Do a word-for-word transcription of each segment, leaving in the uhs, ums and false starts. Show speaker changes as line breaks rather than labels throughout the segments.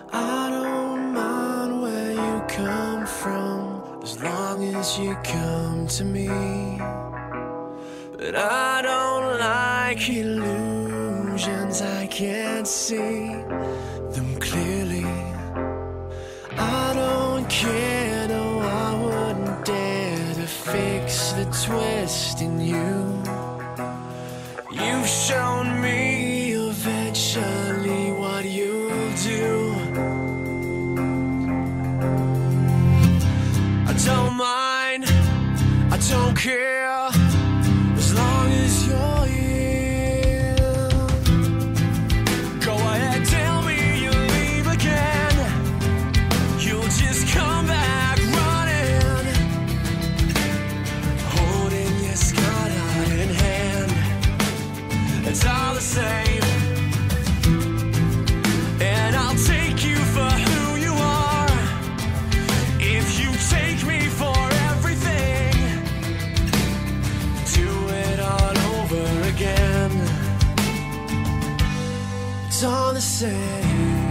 I don't mind where you come from, as long as you come to me. But I don't like illusions, I can't see them clearly. I don't care, no, I wouldn't dare to fix the twist in you. You've shown me eventually what you'll do. I don't mind, I don't care, as long as you're here. Go ahead, tell me you'll leave again. You'll just come back running, holding your scarred heart in hand. It's all the same, and I'll take you for who you are. If you take me for everything, do it all over again. It's all the same.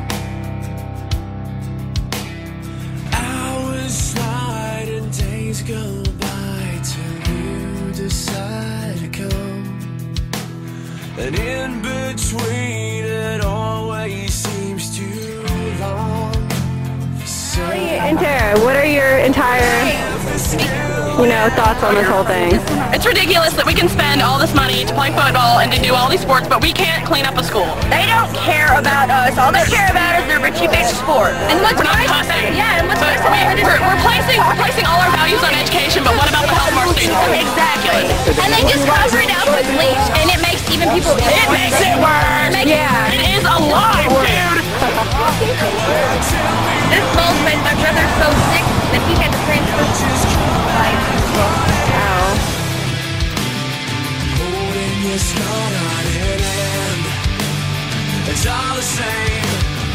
Hours slide and days go by till you decide to come. And in between, it always seems too long.
And Tara, what are your entire, you know, thoughts on this whole thing?
It's ridiculous that we can spend all this money to play football and to do all these sports, but we can't clean up a school.
They don't care about us. All they care about is their Richie Bitch sport. And what's
We're not
worse,
cussing.
yeah, and what's
But
worse,
we, we're, we're, placing, we're placing all our values on education, but what about the health of our students?
exactly. And they just cover it up with bleach, and it makes even people.
It makes it worse!
Yeah.
It is a lie, dude!
This bulge made my brother so sick that he had to transfer to life.
Holding your scarred heart in hand. It's all the same,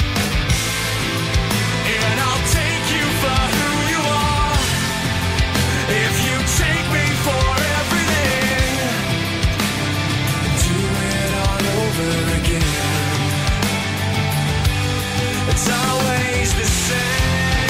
and I'll take you for who you are. If you take me for everything, do it all over again. It's always the same.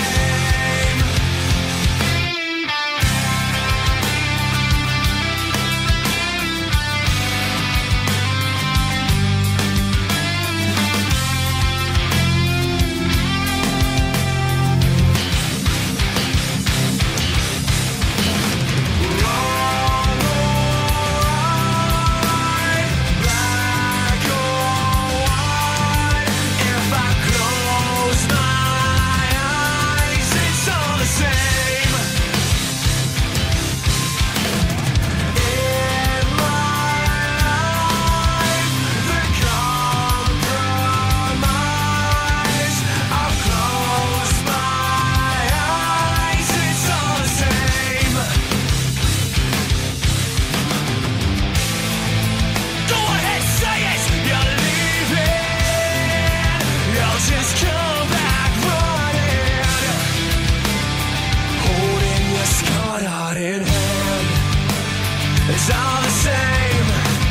It's all the same,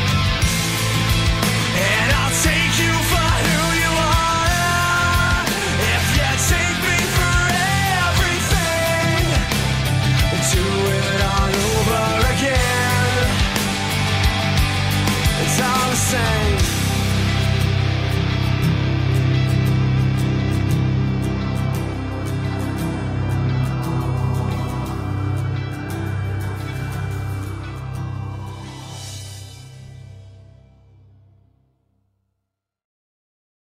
and I'll take you for who you are. If you take me for everything, do it all over again. It's all the same.